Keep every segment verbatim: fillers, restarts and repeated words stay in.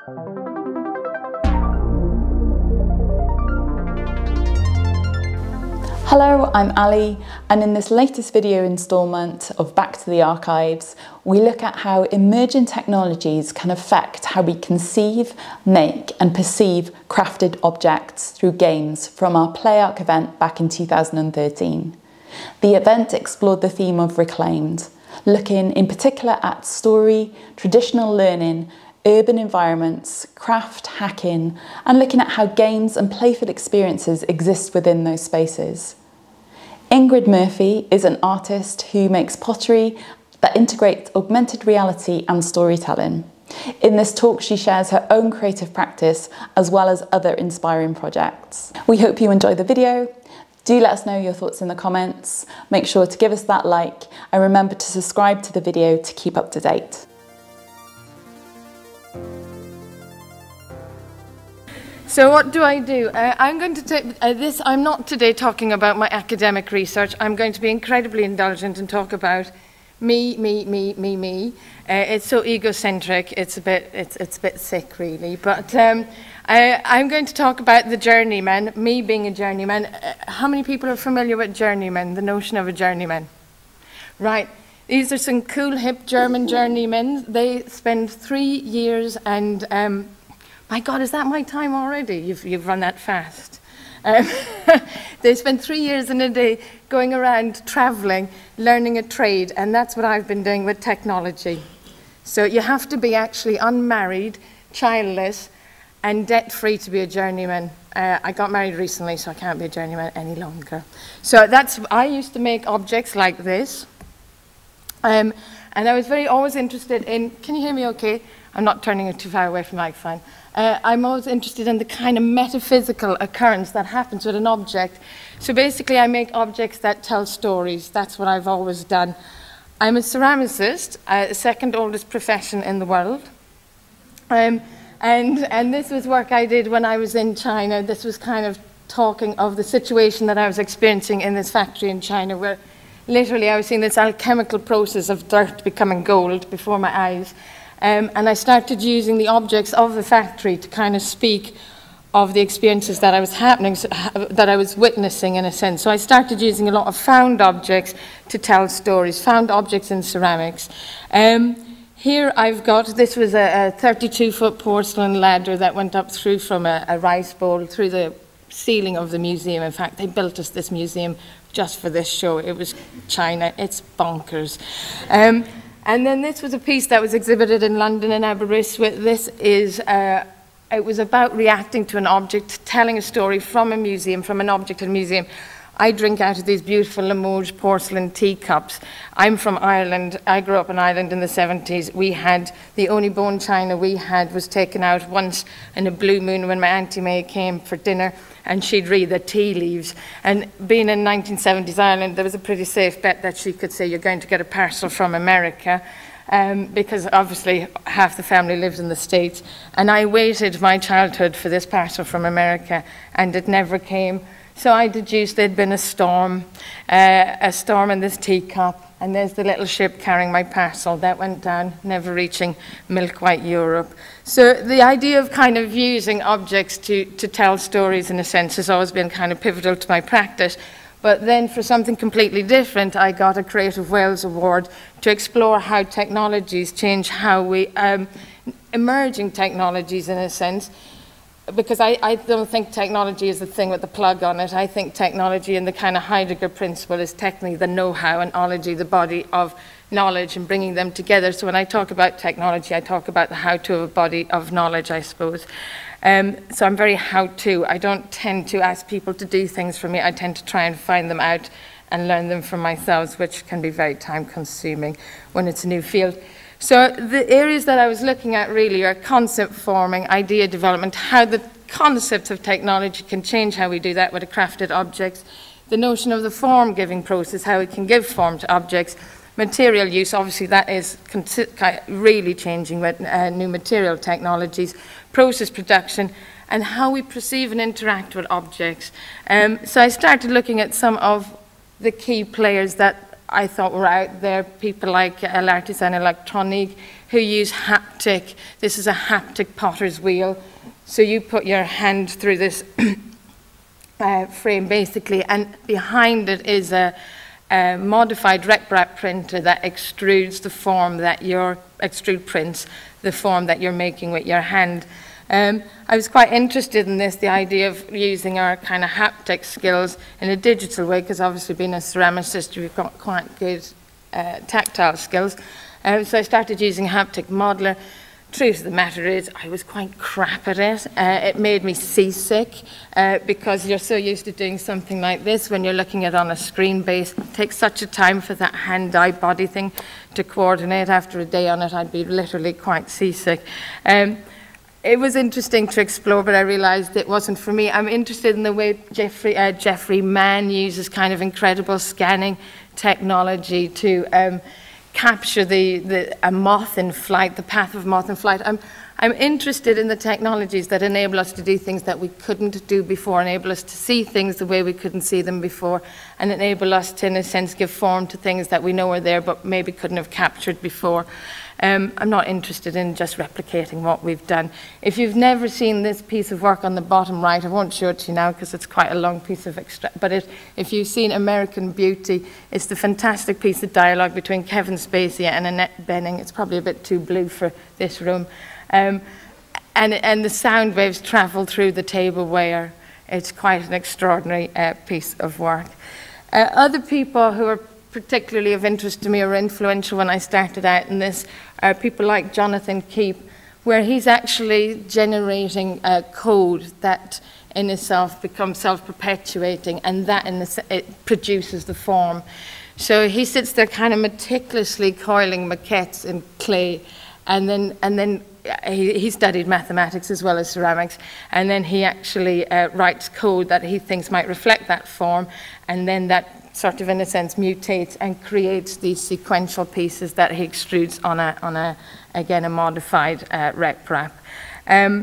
Hello, I'm Ali, and in this latest video instalment of Back to the Archives, we look at how emerging technologies can affect how we conceive, make and perceive crafted objects through games from our playARK event back in two thousand thirteen. The event explored the theme of reclaimed, looking in particular at story, traditional learning, urban environments, craft, hacking, and looking at how games and playful experiences exist within those spaces. Ingrid Murphy is an artist who makes pottery that integrates augmented reality and storytelling. In this talk, she shares her own creative practice as well as other inspiring projects. We hope you enjoy the video. Do let us know your thoughts in the comments. Make sure to give us that like and remember to subscribe to the video to keep up to date. So what do I do? Uh, I'm going to take uh, this. I'm not today talking about my academic research. I'm going to be incredibly indulgent and talk about me, me, me, me, me. Uh, it's so egocentric. It's a bit, it's, it's a bit sick, really. But um, I, I'm going to talk about the journeyman. Me being a journeyman. Uh, how many people are familiar with journeyman? The notion of a journeyman, right? These are some cool, hip German journeymen. They spend three years and. Um, My God, is that my time already? You've, you've run that fast. Um, they spend three years in a day going around, traveling, learning a trade, and that's what I've been doing with technology. So you have to be actually unmarried, childless, and debt-free to be a journeyman. Uh, I got married recently, so I can't be a journeyman any longer. So that's, I used to make objects like this. Um, and I was very always interested in, can you hear me okay? I'm not turning it too far away from the microphone. Uh, I'm always interested in the kind of metaphysical occurrence that happens with an object. So basically I make objects that tell stories. That's what I've always done. I'm a ceramicist, uh, second oldest profession in the world. Um, and, and this was work I did when I was in China. This was kind of talking of the situation that I was experiencing in this factory in China where literally I was seeing this alchemical process of dirt becoming gold before my eyes. Um, and I started using the objects of the factory to kind of speak of the experiences that I was happening, so, uh, that I was witnessing in a sense. So I started using a lot of found objects to tell stories, found objects in ceramics. Um, here I've got, this was a thirty-two foot porcelain ladder that went up through from a, a rice bowl through the ceiling of the museum. In fact, they built us this museum just for this show. It was China, it's bonkers. Um, And then this was a piece that was exhibited in London in Aberystwyth. This is, uh, it was about reacting to an object, telling a story from a museum, from an object in a museum. I drink out of these beautiful Limoges porcelain teacups. I'm from Ireland. I grew up in Ireland in the seventies. We had, the only bone china we had was taken out once in a blue moon when my Auntie May came for dinner and she'd read the tea leaves. And being in nineteen seventies Ireland, there was a pretty safe bet that she could say, you're going to get a parcel from America, um, because obviously half the family lived in the States. And I waited my childhood for this parcel from America and it never came. So I deduced there'd been a storm, uh, a storm in this teacup, and there's the little ship carrying my parcel that went down, never reaching milk-white Europe. So the idea of kind of using objects to, to tell stories, in a sense, has always been kind of pivotal to my practice. But then for something completely different, I got a Creative Wales Award to explore how technologies change how we, um, emerging technologies, in a sense, because I, I don't think technology is the thing with the plug on it. I think technology and the kind of Heidegger principle is technically the know-how and ology, the body of knowledge and bringing them together. So when I talk about technology, I talk about the how-to of a body of knowledge, I suppose. Um, so I'm very how-to. I don't tend to ask people to do things for me. I tend to try and find them out and learn them for myself, which can be very time-consuming when it's a new field. So the areas that I was looking at really are concept forming, idea development, how the concepts of technology can change how we do that with a crafted objects, the notion of the form-giving process, how we can give form to objects, material use, obviously that is really changing with uh, new material technologies, process production, and how we perceive and interact with objects. Um, so I started looking at some of the key players that I thought were out there, people like uh, L'Artisan Electronique, who use haptic. This is a haptic potter's wheel. So you put your hand through this uh, frame basically, and behind it is a, a modified RepRap printer that extrudes the form that you're, extrude prints the form that you're making with your hand. Um, I was quite interested in this, the idea of using our kind of haptic skills in a digital way, because obviously being a ceramicist, we've got quite good uh, tactile skills. Um, so I started using haptic modeler. Truth of the matter is, I was quite crap at it. Uh, it made me seasick, uh, because you're so used to doing something like this when you're looking at it on a screen base. It takes such a time for that hand-eye body thing to coordinate. After a day on it, I'd be literally quite seasick. Um, It was interesting to explore, but I realized it wasn't for me. I'm interested in the way Jeffrey, uh, Jeffrey Mann uses kind of incredible scanning technology to um, capture the, the, a moth in flight, the path of moth in flight. I'm, I'm interested in the technologies that enable us to do things that we couldn't do before, enable us to see things the way we couldn't see them before, and enable us to, in a sense, give form to things that we know are there but maybe couldn't have captured before. Um, I'm not interested in just replicating what we've done. If you've never seen this piece of work on the bottom right, I won't show it to you now because it's quite a long piece of extra, but it, if you've seen American Beauty, it's the fantastic piece of dialogue between Kevin Spacey and Annette Bening. It's probably a bit too blue for this room. Um, and, and the sound waves travel through the tableware. It's quite an extraordinary uh, piece of work. Uh, other people who are particularly of interest to me or influential when I started out in this are people like Jonathan Keep, where he's actually generating a code that in itself becomes self-perpetuating, and that in the, it produces the form. So he sits there kind of meticulously coiling maquettes in clay, and then, and then he, he studied mathematics as well as ceramics, and then he actually uh, writes code that he thinks might reflect that form, and then that sort of, in a sense, mutates and creates these sequential pieces that he extrudes on a, on a again, a modified uh, RepRap. Um,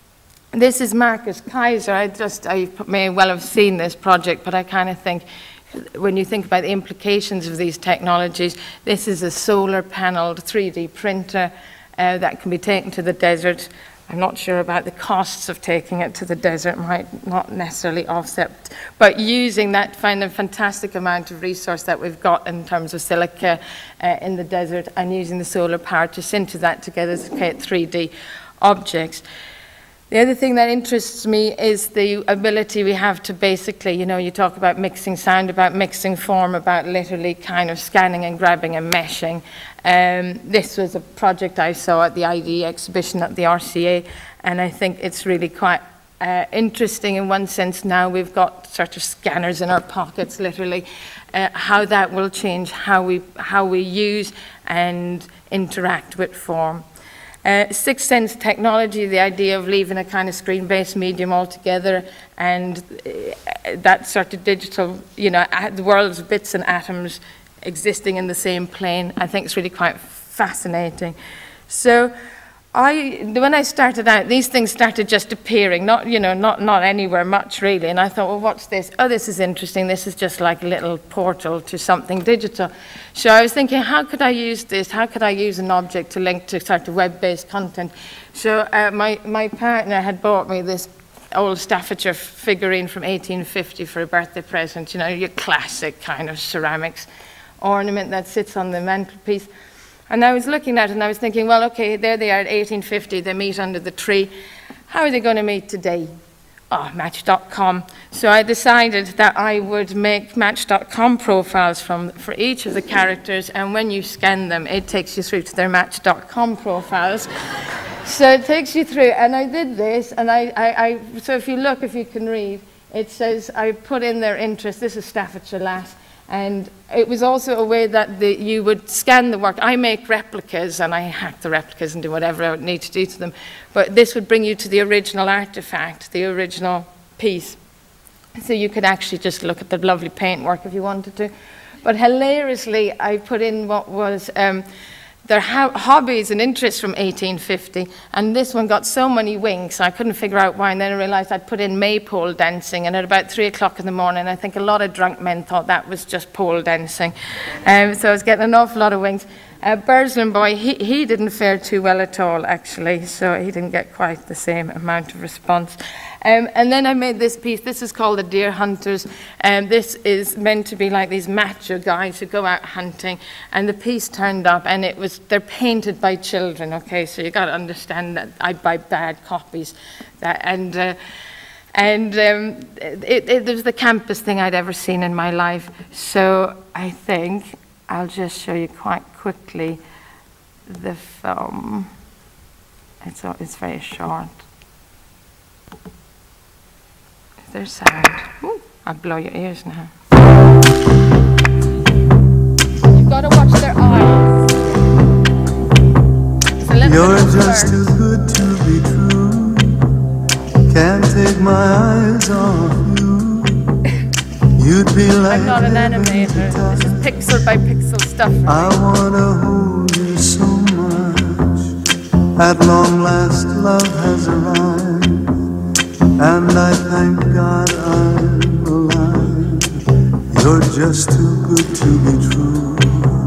this is Marcus Kaiser. I just, I may well have seen this project, but I kind of think, when you think about the implications of these technologies, this is a solar-paneled three D printer uh, that can be taken to the desert. I'm not sure about the costs of taking it to the desert, might not necessarily offset, but using that kind of fantastic amount of resource that we've got in terms of silica uh, in the desert, and using the solar power to sinter that together to create three D objects. The other thing that interests me is the ability we have to basically, you know, you talk about mixing sound, about mixing form, about literally kind of scanning and grabbing and meshing. Um, this was a project I saw at the I D E exhibition at the R C A, and I think it's really quite uh, interesting in one sense. Now we've got sort of scanners in our pockets, literally, uh, how that will change how we, how we use and interact with form. Uh, Sixth sense technology, the idea of leaving a kind of screen-based medium altogether, and uh, that sort of digital, you know, the world's bits and atoms existing in the same plane, I think it's really quite fascinating. So I, when I started out, these things started just appearing, not, you know, not, not anywhere much really, and I thought, well, what's this? Oh, this is interesting. This is just like a little portal to something digital. So I was thinking, how could I use this? How could I use an object to link to sort of web-based content? So uh, my, my partner had bought me this old Staffordshire figurine from eighteen fifty for a birthday present, you know, your classic kind of ceramics ornament that sits on the mantelpiece. And I was looking at it and I was thinking, well, okay, there they are at eighteen fifty, they meet under the tree. How are they going to meet today? Oh, Match dot com. So I decided that I would make Match dot com profiles from, for each of the characters, and when you scan them, it takes you through to their Match dot com profiles. So it takes you through, and I did this, and I, I, I, so if you look, if you can read, it says, I put in their interest. This is Staffordshire Lass. And it was also a way that the, you would scan the work. I make replicas, and I hack the replicas and do whatever I would need to do to them. But this would bring you to the original artifact, the original piece. So you could actually just look at the lovely paintwork if you wanted to. But hilariously, I put in what was um, their ho hobbies and interests from eighteen fifty, and this one got so many winks, I couldn't figure out why, and then I realised I'd put in maypole dancing, and at about three o'clock in the morning, I think a lot of drunk men thought that was just pole dancing. Um, so I was getting an awful lot of winks. Uh, Burslem boy, he, he didn't fare too well at all, actually, so he didn't get quite the same amount of response. Um, and then I made this piece. This is called The Deer Hunters, and this is meant to be like these macho guys who go out hunting, and the piece turned up, and it was, they're painted by children, okay, so you got to understand that I buy bad copies, that, and uh, and um, it, it, it was the campest thing I'd ever seen in my life, so I think I'll just show you quite quickly the film. It's, it's very short. Their sound. Ooh, I'll blow your ears now. You've got to watch their eyes. You're just too good to be true. Can't take my eyes off you. You'd be like I'm not an animator. This is pixel by pixel stuff. I wanna hold you so much. At long last, love has arrived. And I thank God I'm alive. You're just too good to be true.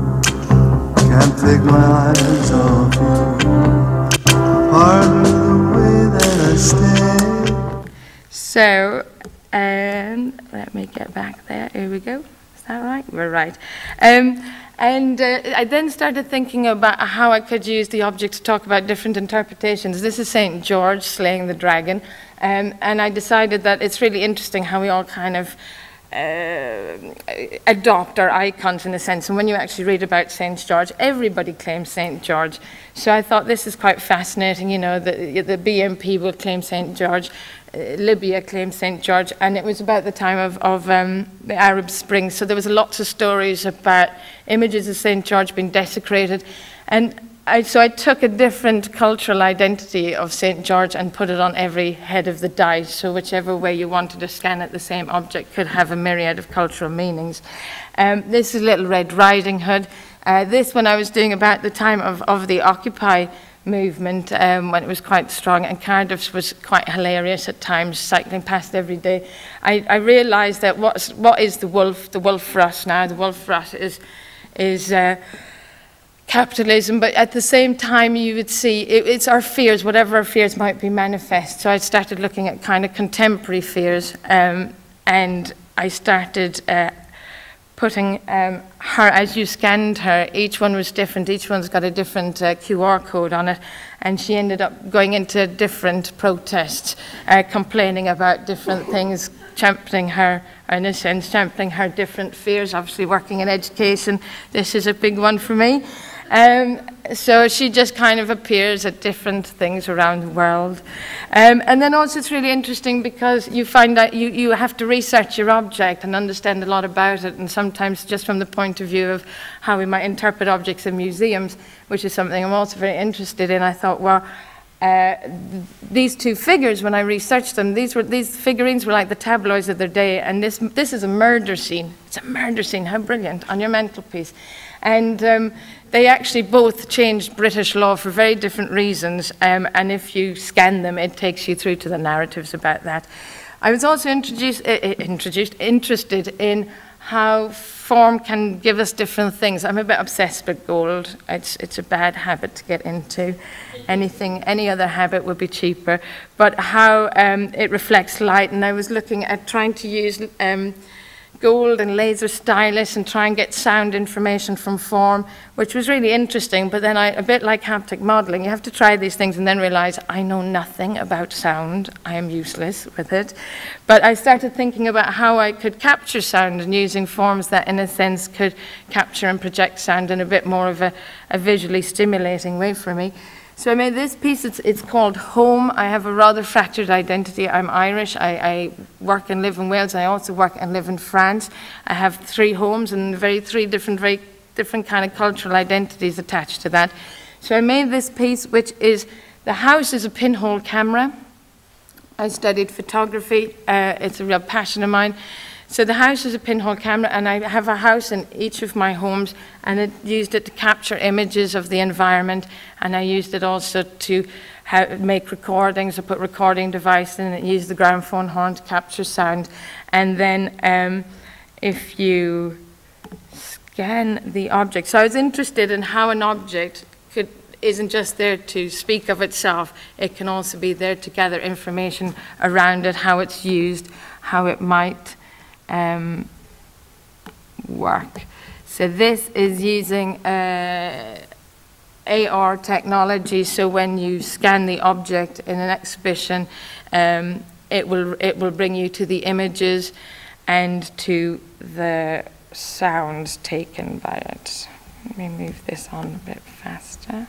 Can't take my eyes off you. Pardon the way that I stay. So, um, let me get back there. Here we go. Is that right? We're right. Um, And uh, I then started thinking about how I could use the object to talk about different interpretations. This is Saint George slaying the dragon. Um, and I decided that it's really interesting how we all kind of uh, adopt our icons in a sense. And when you actually read about Saint George, everybody claims Saint George. So I thought this is quite fascinating. You know, the, the B M P will claim Saint George. Uh, Libya claimed Saint George, and it was about the time of, of um, the Arab Spring, so there was lots of stories about images of Saint George being desecrated, and I, so I took a different cultural identity of Saint George and put it on every head of the dice, so whichever way you wanted to scan it, the same object could have a myriad of cultural meanings. Um, this is Little Red Riding Hood. Uh, this one I was doing about the time of, of the Occupy movement, um, when it was quite strong, and Cardiff was quite hilarious at times, cycling past every day. I, I realised that what's, what is the wolf? The wolf for us now, the wolf for us is, is uh, capitalism, but at the same time you would see it, it's our fears, whatever our fears might be manifest. So I started looking at kind of contemporary fears, um, and I started uh, putting um, her, as you scanned her, each one was different, each one's got a different uh, Q R code on it, and she ended up going into different protests, uh, complaining about different things, championing her, in a sense, championing her different fears, obviously working in education. This is a big one for me. Um, so she just kind of appears at different things around the world. Um, and then also it's really interesting because you find that you, you have to research your object and understand a lot about it, and sometimes just from the point of view of how we might interpret objects in museums, which is something I'm also very interested in. I thought, well, uh, th these two figures, when I researched them, these were these figurines were like the tabloids of their day, and this, this is a murder scene. It's a murder scene, how brilliant, on your mantelpiece. And um, they actually both changed British law for very different reasons, um, and if you scan them, it takes you through to the narratives about that. I was also introduced, uh, introduced, interested in how form can give us different things. I'm a bit obsessed with gold. It's, it's a bad habit to get into. Anything, any other habit would be cheaper. But how um, it reflects light, and I was looking at trying to use um, gold and laser stylus and try and get sound information from form, which was really interesting. But then I, a bit like haptic modeling, you have to try these things and then realize I know nothing about sound. I am useless with it. But I started thinking about how I could capture sound and using forms that in a sense could capture and project sound in a bit more of a, a visually stimulating way for me. So I made this piece, it's, it's called Home. I have a rather fractured identity. I'm Irish, I, I work and live in Wales, I also work and live in France. I have three homes and very three different, very different kind of cultural identities attached to that. So I made this piece, which is, the house is a pinhole camera. I studied photography, uh, it's a real passion of mine. so the house is a pinhole camera, and I have a house in each of my homes, and it used it to capture images of the environment, and I used it also to ha make recordings. I put recording device in it, used the gramophone horn to capture sound, and then um, if you scan the object. So I was interested in how an object could isn't just there to speak of itself, it can also be there to gather information around it, how it's used, how it might um, work. So this is using uh, A R technology, so when you scan the object in an exhibition, um, it will, it will bring you to the images and to the sounds taken by it. Let me move this on a bit faster.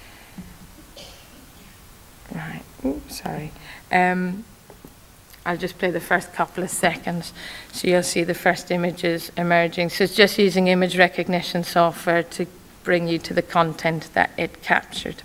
Right, oops, sorry. Um, I'll just play the first couple of seconds so you'll see the first images emerging. So it's just using image recognition software to bring you to the content that it captured.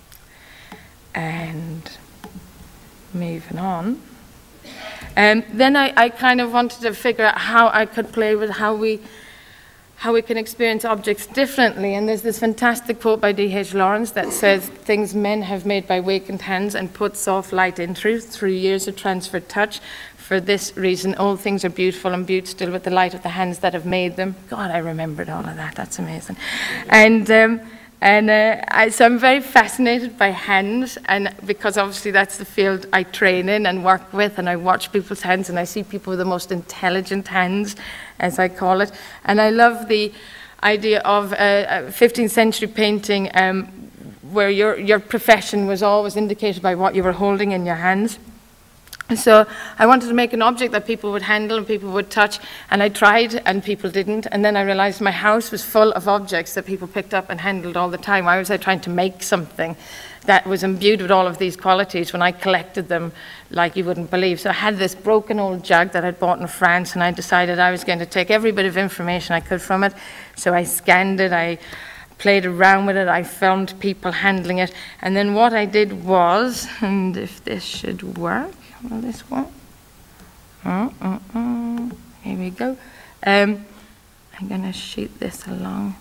And moving on. Um, then I, I kind of wanted to figure out how I could play with how we how we can experience objects differently. And there's this fantastic quote by D H Lawrence that says, "Things men have made by wakened hands and put soft light into through years of transferred touch. For this reason, all things are beautiful and beaut still with the light of the hands that have made them." God, I remembered all of that. That's amazing. And um, and uh, I, so I'm very fascinated by hands, and because obviously that's the field I train in and work with, and I watch people's hands and I see people with the most intelligent hands, as I call it. And I love the idea of uh, fifteenth century painting um, where your, your profession was always indicated by what you were holding in your hands. So I wanted to make an object that people would handle and people would touch, and I tried and people didn't, and then I realized my house was full of objects that people picked up and handled all the time. Why was I trying to make something that was imbued with all of these qualities when I collected them like you wouldn't believe? So I had this broken old jug that I'd bought in France, and I decided I was going to take every bit of information I could from it. So I scanned it, I played around with it, I filmed people handling it, and then what I did was, and if this should work, will this work? Oh, oh, oh. Here we go. Um, I'm going to shoot this along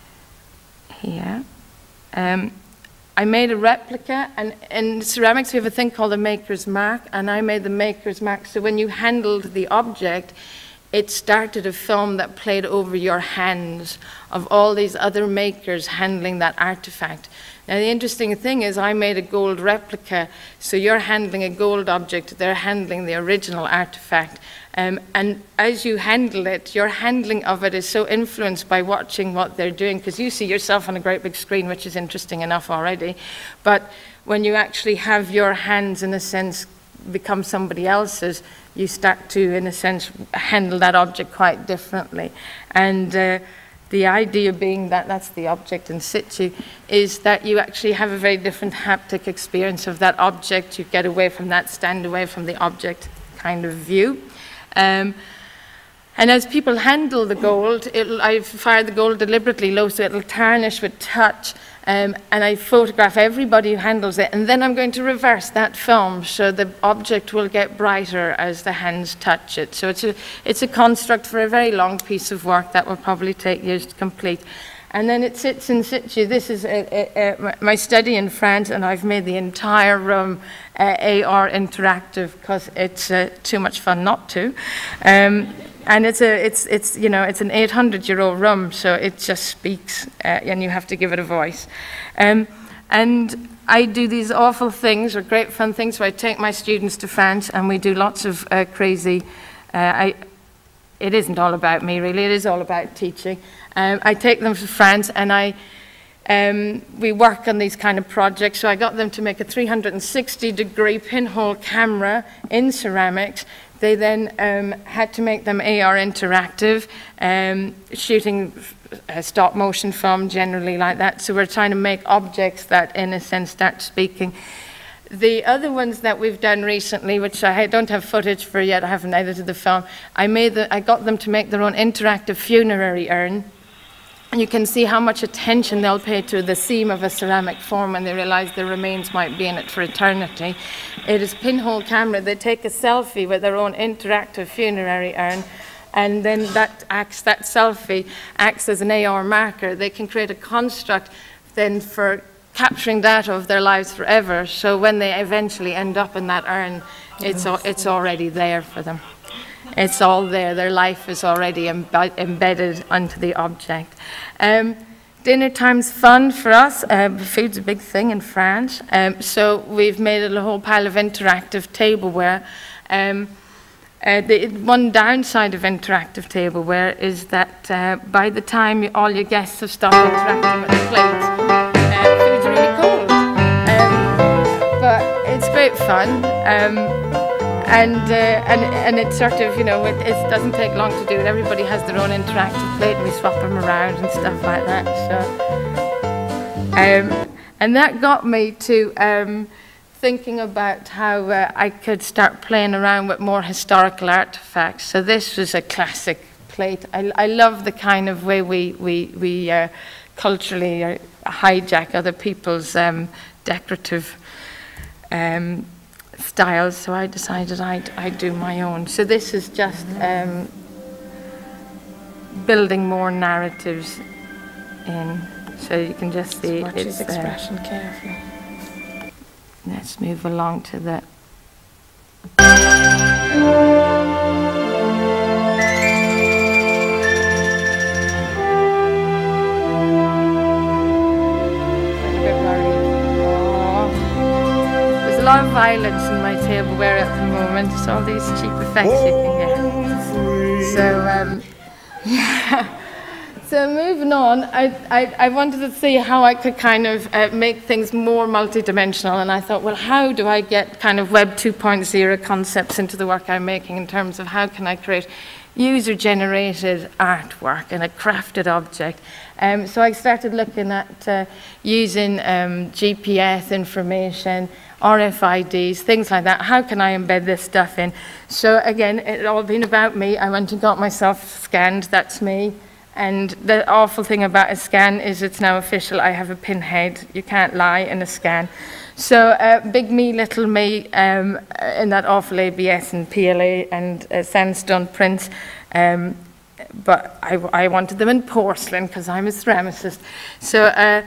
here. Um, I made a replica, and in ceramics we have a thing called a maker's mark, and I made the maker's mark. So when you handled the object, it started a film that played over your hands of all these other makers handling that artifact. Now the interesting thing is I made a gold replica, so you're handling a gold object, they're handling the original artifact. Um, and as you handle it, your handling of it is so influenced by watching what they're doing, because you see yourself on a great big screen, which is interesting enough already. But when you actually have your hands, in a sense, become somebody else's, you start to, in a sense, handle that object quite differently. And uh, the idea being that that's the object in situ, is that you actually have a very different haptic experience of that object. You get away from that stand away from the object kind of view. Um, and as people handle the gold, it'll, I fire the gold deliberately low so it'll tarnish with touch. Um, and I photograph everybody who handles it, and then I'm going to reverse that film so the object will get brighter as the hands touch it. So it's a, it's a construct for a very long piece of work that will probably take years to complete. And then it sits in situ. This is a, a, a, my study in France, and I've made the entire room uh, A R interactive because it's uh, too much fun not to. Um, And it's a, it's, it's, you know, it's an eight hundred year old room, so it just speaks, uh, and you have to give it a voice. Um, and I do these awful things, or great fun things, so I take my students to France, and we do lots of uh, crazy, uh, I, it isn't all about me, really, it is all about teaching. Um, I take them to France, and I, um, we work on these kind of projects, so I got them to make a three hundred sixty degree pinhole camera in ceramics. They then um, had to make them A R interactive, um, shooting a stop motion film generally like that. So we're trying to make objects that in a sense start speaking. The other ones that we've done recently, which I don't have footage for yet, I haven't edited the film, I, made the, I got them to make their own interactive funerary urn. And you can see how much attention they'll pay to the seam of a ceramic form when they realize their remains might be in it for eternity. It is pinhole camera. They take a selfie with their own interactive funerary urn. and then that acts, that selfie acts as an A R marker. They can create a construct then for capturing data of their lives forever. So when they eventually end up in that urn, it's, al it's already there for them. It's all there. Their life is already embe embedded onto the object. Um, dinner time's fun for us. Uh, food's a big thing in France. Um, so we've made a whole pile of interactive tableware. Um, uh, the one downside of interactive tableware is that uh, by the time you, all your guests have stopped interacting with the plates, uh, food's really cold. Um, but it's great fun. Um, And, uh, and, and it's sort of, you know, it, it doesn't take long to do it. Everybody has their own interactive plate and we swap them around and stuff like that. So, um, and that got me to um, thinking about how uh, I could start playing around with more historical artifacts. So this was a classic plate. I, I love the kind of way we, we, we uh, culturally uh, hijack other people's um, decorative um, styles, so I decided I'd, I'd do my own. So this is just um, building more narratives in, so you can just see watch it's his expression uh, carefully. Let's move along to the a lot of violence in my tableware at the moment. It's all these cheap effects you can get. So, um, yeah. So moving on, I, I, I wanted to see how I could kind of uh, make things more multidimensional, and I thought, well, how do I get kind of Web two point oh concepts into the work I'm making in terms of how can I create user-generated artwork and a crafted object. Um, so I started looking at uh, using um, G P S information, R F I Ds, things like that. How can I embed this stuff in? So again, it's all been about me. I went and got myself scanned. That's me. And the awful thing about a scan is it's now official. I have a pinhead. You can't lie in a scan. So uh, big me, little me, um, in that awful A B S and P L A and uh, sandstone prints. Um, but I, I wanted them in porcelain because I'm a ceramicist. So uh,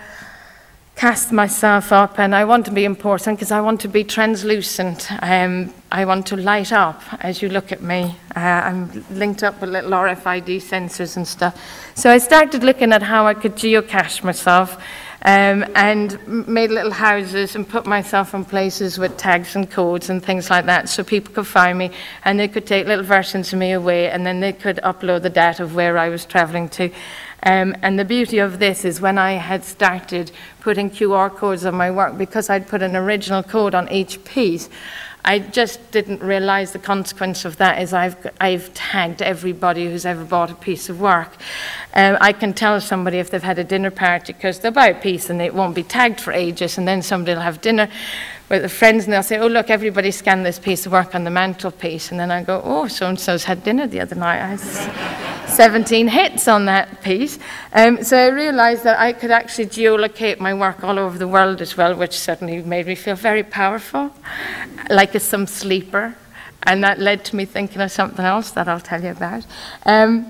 cast myself up, and I want to be in porcelain because I want to be translucent. Um, I want to light up as you look at me. Uh, I'm linked up with little R F I D sensors and stuff. So I started looking at how I could geocache myself, um, and made little houses and put myself in places with tags and codes and things like that, so people could find me and they could take little versions of me away, and then they could upload the data of where I was traveling to. Um, and the beauty of this is when I had started putting Q R codes on my work, because I'd put an original code on each piece, I just didn't realize the consequence of that is I've, I've tagged everybody who's ever bought a piece of work. Um, I can tell somebody if they've had a dinner party because they'll buy a piece and it won't be tagged for ages, and then somebody will have dinner with their friends and they'll say, oh look, everybody scanned this piece of work on the mantelpiece, and then I go, oh, so-and-so's had dinner the other night. I had seventeen hits on that piece. Um, so I realized that I could actually geolocate my work all over the world as well, which certainly made me feel very powerful, like a some sleeper, and that led to me thinking of something else that I'll tell you about. Um,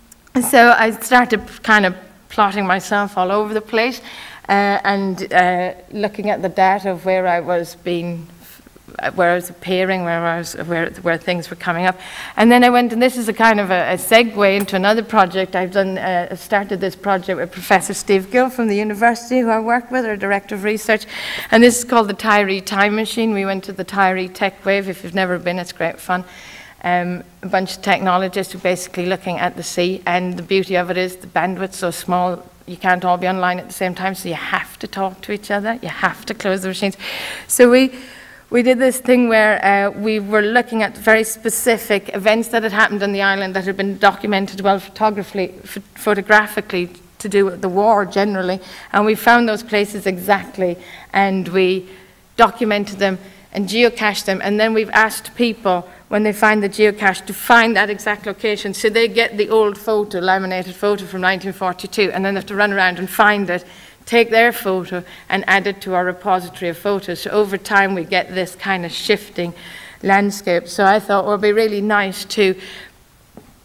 so I started kind of plotting myself all over the place, uh, and uh, looking at the data of where I was being, where I was appearing, where I was, where where things were coming up, and then I went, and this is a kind of a, a segue into another project I've done. Uh, started this project with Professor Steve Gill from the university, who I work with, our director of research, and this is called the Tyree Time Machine. We went to the Tyree Tech Wave. If you've never been, it's great fun. Um, a bunch of technologists who are basically looking at the sea, and the beauty of it is the bandwidth's so small. You can't all be online at the same time, so you have to talk to each other. You have to close the machines. So we. We did this thing where uh, we were looking at very specific events that had happened on the island that had been documented well photographically, photographically to do with the war generally, and we found those places exactly, and we documented them and geocached them, and then we've asked people when they find the geocache to find that exact location, so they get the old photo, laminated photo from nineteen forty-two, and then they have to run around and find it, take their photo and add it to our repository of photos. So over time we get this kind of shifting landscape. So I thought it would be really nice to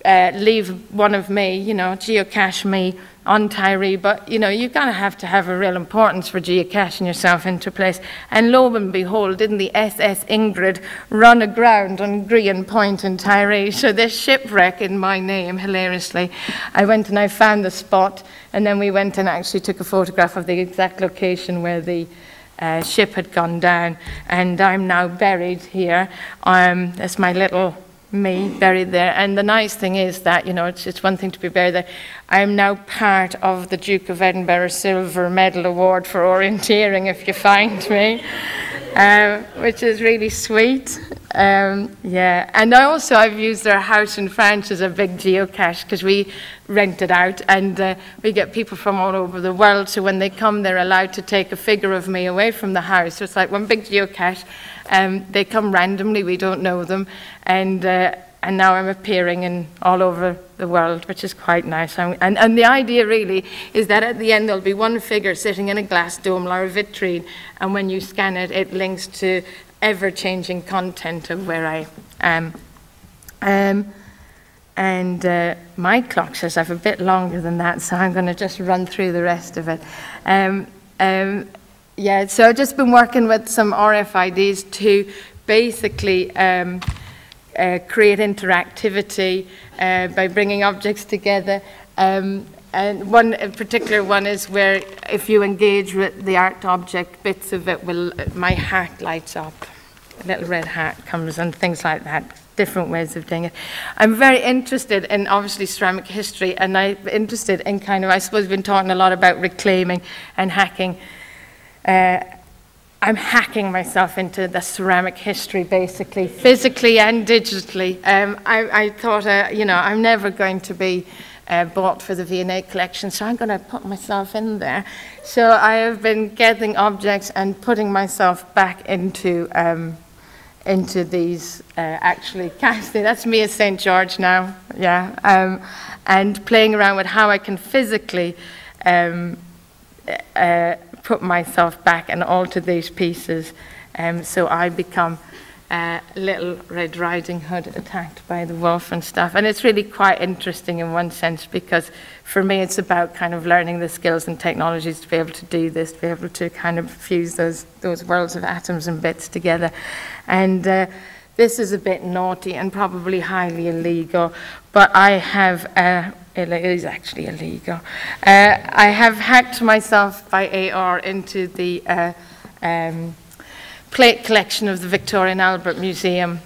uh, leave one of me, you know, geocache me on Tyree, but, you know, you're going to have to have a real importance for geocaching yourself into place. And lo and behold, didn't the S S Ingrid run aground on Green Point in Tyree? So this shipwreck in my name, hilariously, I went and I found the spot, and then we went and actually took a photograph of the exact location where the uh, ship had gone down, and I'm now buried here. Um, that's my little me buried there. And the nice thing is that, you know, it's, it's one thing to be buried there. I'm now part of the Duke of Edinburgh Silver Medal Award for orienteering, if you find me, uh, which is really sweet. Um, yeah, and I also, I've used their house in France as a big geocache, because we rent it out, and uh, we get people from all over the world, so when they come, they're allowed to take a figure of me away from the house. So it's like one big geocache. Um, they come randomly, we don't know them, and uh, and now I'm appearing in all over the world, which is quite nice. I'm, and, and the idea really is that at the end there'll be one figure sitting in a glass dome or a vitrine, and when you scan it, it links to ever-changing content of where I am. Um, and uh, my clock says I have a bit longer than that, so I'm going to just run through the rest of it. Um, um, Yeah, so I've just been working with some R F I Ds to basically um, uh, create interactivity uh, by bringing objects together. Um, and one in particular one is where if you engage with the art object, bits of it will, my hat lights up, a little red hat comes and things like that. Different ways of doing it. I'm very interested in obviously ceramic history, and I'm interested in kind of, I suppose we've been talking a lot about reclaiming and hacking. Uh, I'm hacking myself into the ceramic history, basically, physically and digitally. Um, I, I thought, uh, you know, I'm never going to be uh, bought for the V and A collection, so I'm going to put myself in there. So I have been gathering objects and putting myself back into um, into these, uh, actually, that's me as Saint George now, yeah, um, and playing around with how I can physically um, uh, put myself back and alter these pieces, um, so I become uh, Little Red Riding Hood attacked by the wolf and stuff. And it's really quite interesting in one sense, because for me it's about kind of learning the skills and technologies to be able to do this, to be able to kind of fuse those, those worlds of atoms and bits together. And uh, this is a bit naughty and probably highly illegal, but I have uh, it is actually illegal. Uh, I have hacked myself by A R into the uh, um, plate collection of the Victoria and Albert Museum.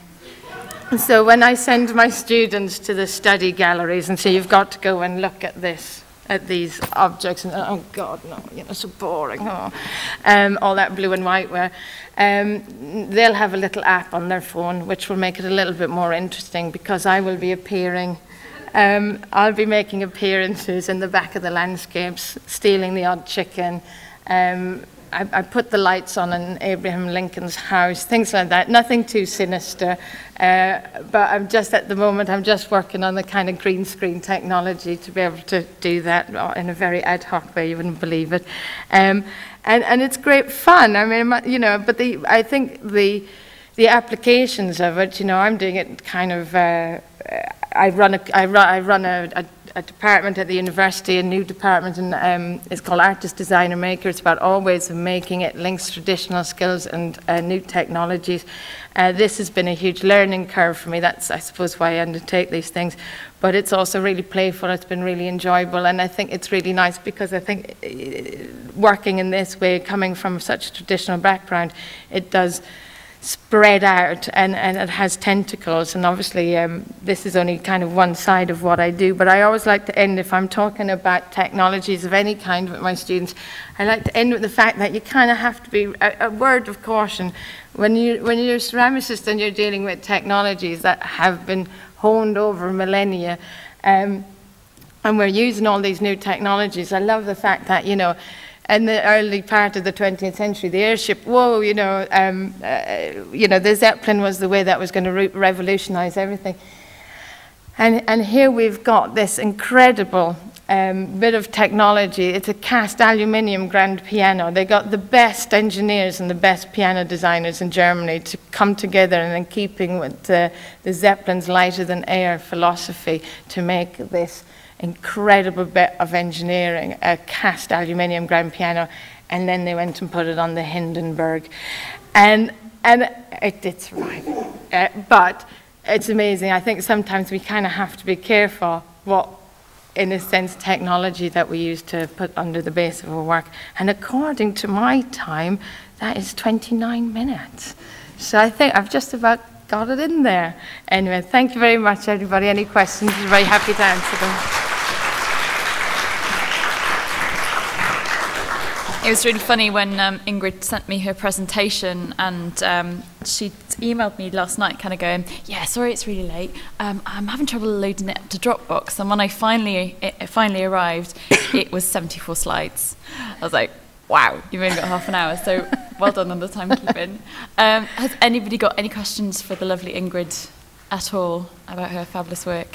So when I send my students to the study galleries and say, you've got to go and look at this, at these objects, and oh God, no, you know, so boring, oh. um, all that blue and white wear, um, they'll have a little app on their phone which will make it a little bit more interesting, because I will be appearing Um, I'll be making appearances in the back of the landscapes, stealing the odd chicken. Um, I, I put the lights on in Abraham Lincoln's house, things like that. Nothing too sinister, uh, but I'm just at the moment, I'm just working on the kind of green screen technology to be able to do that in a very ad hoc way, you wouldn't believe it. Um, and, and it's great fun. I mean, you know, but the, I think the, the applications of it, you know, I'm doing it kind of, uh, I run a, I run, I run a, a, a department at the university, a new department, and um, it's called Artist, Designer, Maker. It's about all ways of making it, links traditional skills and uh, new technologies. Uh, this has been a huge learning curve for me. That's, I suppose, why I undertake these things. But it's also really playful. It's been really enjoyable, and I think it's really nice, because I think uh, working in this way, coming from such a traditional background, it does spread out, and, and it has tentacles. And obviously um, this is only kind of one side of what I do, but I always like to end, if I'm talking about technologies of any kind with my students, I like to end with the fact that you kind of have to be, a, a word of caution, when, you, when you're a ceramicist and you're dealing with technologies that have been honed over millennia, um, and we're using all these new technologies. I love the fact that, you know, in the early part of the twentieth century, the airship, whoa, you know, um, uh, you know, the Zeppelin was the way that was going to re revolutionize everything. And, and here we've got this incredible um, bit of technology. It's a cast aluminium grand piano. They got the best engineers and the best piano designers in Germany to come together, and in keeping with the, the Zeppelin's lighter than air philosophy, to make this incredible bit of engineering, a cast aluminium grand piano. And then they went and put it on the Hindenburg. And, and it did survive. Uh, but it's amazing. I think sometimes we kind of have to be careful what, in a sense, technology that we use to put under the base of our work. And according to my time, that is twenty-nine minutes. So I think I've just about got it in there. Anyway, thank you very much, everybody. Any questions? I'm very happy to answer them. It was really funny when um, Ingrid sent me her presentation, and um, she emailed me last night kind of going, yeah, sorry it's really late, um, I'm having trouble loading it up to Dropbox, and when I finally, it, it finally arrived, it was seventy-four slides. I was like, wow, you've only got half an hour, so well done on the timekeeping. Um, has anybody got any questions for the lovely Ingrid at all about her fabulous work?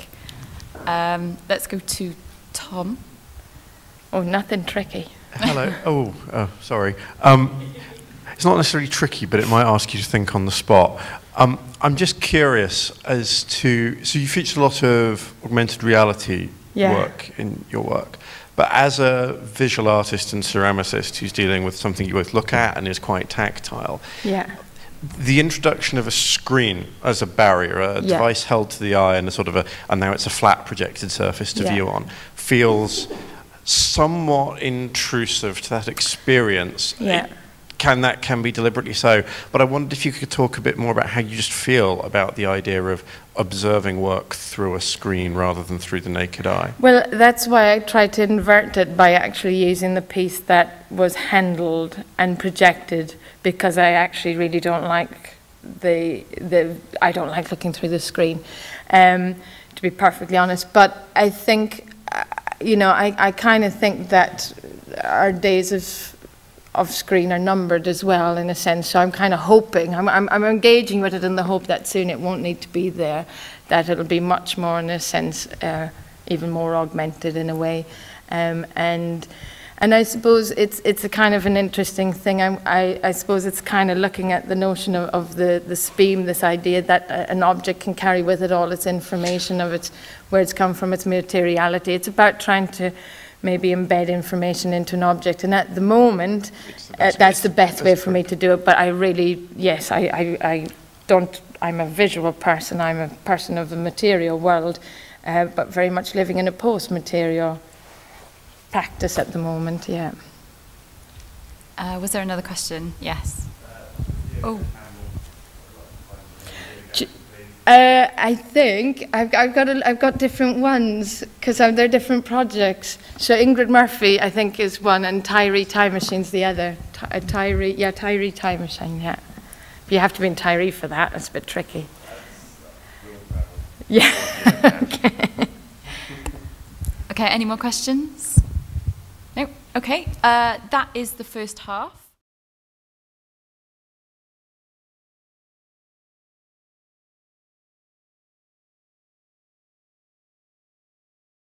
Um, let's go to Tom. Oh, nothing tricky. Hello. Oh, oh sorry. Um, it's not necessarily tricky, but it might ask you to think on the spot. Um, I'm just curious as to, so you feature a lot of augmented reality yeah. work in your work, but as a visual artist and ceramicist who's dealing with something you both look at and is quite tactile, yeah. the introduction of a screen as a barrier, a yeah. device held to the eye and a sort of a, and now it's a flat projected surface to yeah. view on, feels somewhat intrusive to that experience. Yeah. It, can that can be deliberately so? But I wondered if you could talk a bit more about how you just feel about the idea of observing work through a screen rather than through the naked eye. Well, that's why I tried to invert it by actually using the piece that was handled and projected, because I actually really don't like the the I don't like looking through the screen, um, to be perfectly honest. But I think. Uh, You know, I, I kind of think that our days of of screen are numbered as well, in a sense. So I'm kind of hoping, I'm, I'm, I'm engaging with it in the hope that soon it won't need to be there, that it'll be much more, in a sense, uh, even more augmented in a way. Um, and and I suppose it's it's a kind of an interesting thing. I, I, I suppose it's kind of looking at the notion of, of the, the SPEAM, this idea that an object can carry with it all its information of its, where it's come from, its materiality. It's about trying to maybe embed information into an object, and at the moment the uh, that's the best way for me to do it. But I really, yes, I, I, I don't, I'm a visual person, I'm a person of the material world, uh, but very much living in a post-material practice at the moment, yeah. Uh, was there another question? Yes. Oh. Uh, I think I've, I've got a, I've got different ones because they're different projects. So Ingrid Murphy, I think, is one, and Tyree Time Machine's the other. Ty, Tyree, yeah, Tyree Time Machine, yeah. But you have to be in Tyree for that. That's a bit tricky. Yeah. Okay. Okay. Any more questions? No. Okay. Uh, that is the first half.